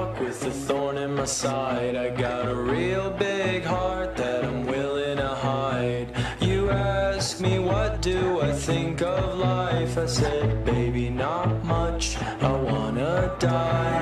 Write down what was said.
walk with a thorn in my side. I got a real big heart that I'm willing to hide. You ask me what do I think of life, I said baby not much, I wanna die.